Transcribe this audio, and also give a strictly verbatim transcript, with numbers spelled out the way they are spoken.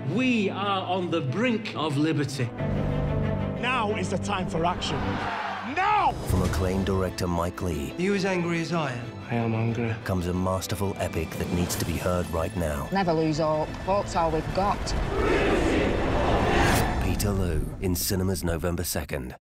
We are on the brink of liberty. Now is the time for action. Now! From acclaimed director Mike Leigh. Are you as angry as I am? I am hungry. Comes a masterful epic that needs to be heard right now. Never lose hope. Hope's all we've got. Peterloo, in cinemas November second.